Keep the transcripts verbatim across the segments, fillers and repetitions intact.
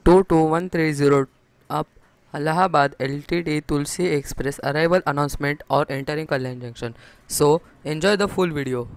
two two one three zero up Allahabad L T D Tulsi Express arrival announcement or entering Kalyan Junction. So enjoy the full video.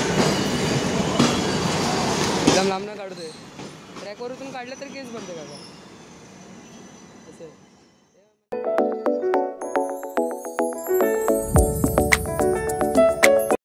एकदम लांब ना काढू दे. ट्रॅकवरून काढलं तर case बनते का?